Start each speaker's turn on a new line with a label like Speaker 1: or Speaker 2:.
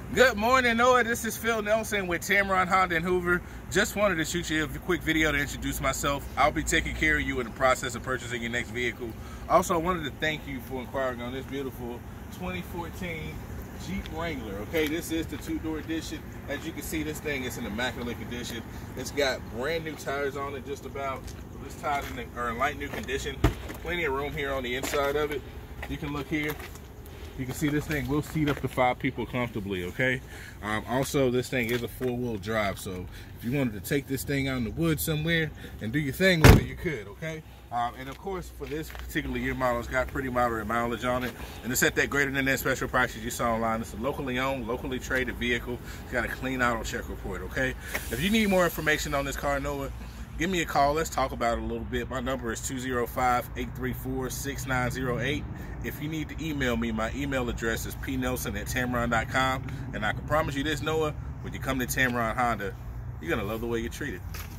Speaker 1: Good morning, Noah. This is Phil Nelson with Tameron Honda in Hoover. Just wanted to shoot you a quick video to introduce myself. I'll be taking care of you in the process of purchasing your next vehicle. Also, I wanted to thank you for inquiring on this beautiful 2014 Jeep Wrangler. Okay, this is the two-door edition. As you can see, this thing is in immaculate condition. It's got brand new tires on it, just about. This tires are in light new condition. Plenty of room here on the inside of it. You can look here. You can see this thing will seat up to 5 people comfortably, okay? Also, this thing is a 4-wheel drive, so if you wanted to take this thing out in the woods somewhere and do your thing with it, you could, okay? And of course, for this particular year model, it's got pretty moderate mileage on it, and it's at that greater than that special prices you saw online. It's a locally owned, locally traded vehicle. It's got a clean auto check report, okay? If you need more information on this car, Noah, give me a call. Let's talk about it a little bit. My number is 205-834-6908. If you need to email me, my email address is pnelson@tameron.com. And I can promise you this, Noah, when you come to Tameron Honda, you're going to love the way you're treated.